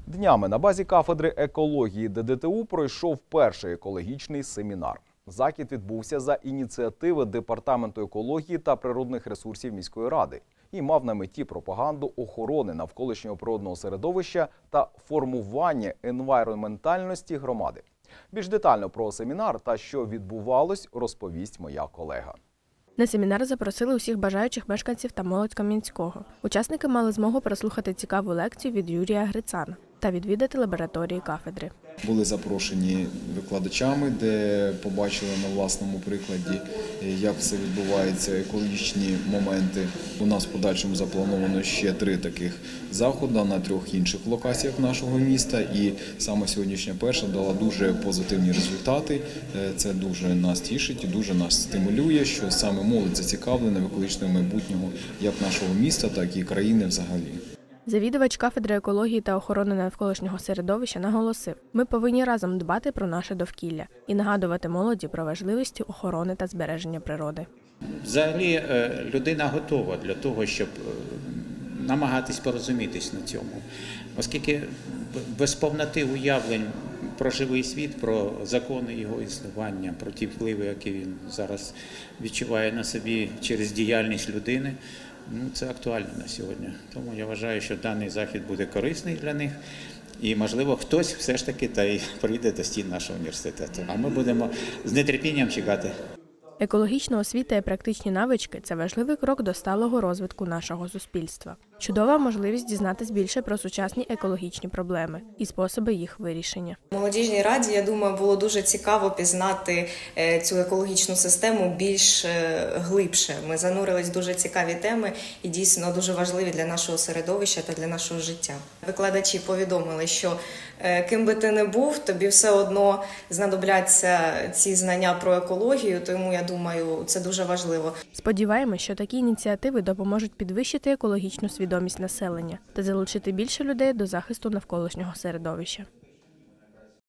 Днями на базі кафедри екології ДДТУ пройшов перший екологічний семінар. Захід відбувся за ініціативи Департаменту екології та природних ресурсів міської ради і мав на меті пропаганду охорони навколишнього природного середовища та формування енвайронментальності громади. Більш детально про семінар та що відбувалось, розповість моя колега. На семінар запросили усіх бажаючих мешканців та молодь Кам'янського. Учасники мали змогу прослухати цікаву лекцію від Юрія Грицана та відвідати лабораторії кафедри. Були запрошені викладачами, де побачили на власному прикладі, як все відбувається, екологічні моменти. У нас в подальшому заплановано ще 3 таких заходи на 3 інших локаціях нашого міста. І саме сьогоднішня перша дала дуже позитивні результати. Це дуже нас тішить і дуже нас стимулює, що саме молодь зацікавлена в екологічному майбутньому як нашого міста, так і країни взагалі. Завідувач кафедри екології та охорони навколишнього середовища наголосив: ми повинні разом дбати про наше довкілля і нагадувати молоді про важливість охорони та збереження природи. Взагалі людина готова для того, щоб намагатись порозумітись на цьому, оскільки без повноти уявлень про живий світ, про закони його існування, про ті впливи, які він зараз відчуває на собі через діяльність людини, це актуально на сьогодні. Тому я вважаю, що даний захід буде корисний для них. І, можливо, хтось все ж таки та й прийде до стін нашого університету. А ми будемо з нетерпінням чекати. Екологічна освіта і практичні навички – це важливий крок до сталого розвитку нашого суспільства. Чудова можливість дізнатись більше про сучасні екологічні проблеми і способи їх вирішення. Молодіжній раді, я думаю, було дуже цікаво пізнати цю екологічну систему більш глибше. Ми занурились в дуже цікаві теми і дійсно дуже важливі для нашого середовища та для нашого життя. Викладачі повідомили, що ким би ти не був, тобі все одно знадобляться ці знання про екологію, тому я думаю, це дуже важливо. Сподіваємось, що такі ініціативи допоможуть підвищити екологічну свідомість населення та залучити більше людей до захисту навколишнього середовища.